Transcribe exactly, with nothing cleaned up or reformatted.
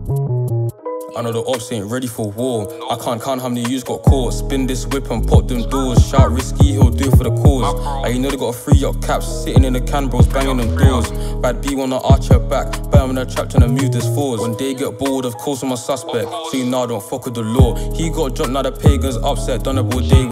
I know the ops ain't ready for war. I can't count how many yous got caught. Spin this whip and pop them doors. Shout risky, he'll do it for the cause. I you know they got a free up caps sitting in the can, bros banging them doors. Bad B wanna arch her back, but I'm in a trap trying to move this forwards. When they get bored, of course I'm a suspect. So you know I don't fuck with the law. He got jumped, now the pagans upset, done a all day.